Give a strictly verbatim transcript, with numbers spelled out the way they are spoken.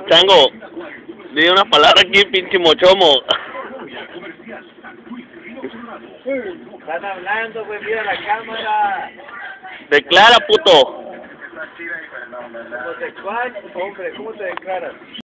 Chango, di una palabra aquí, pinche mochomo. Están hablando, güey, mira la cámara. Declara, puto. Homosexual, hombre, ¿cómo te declaras?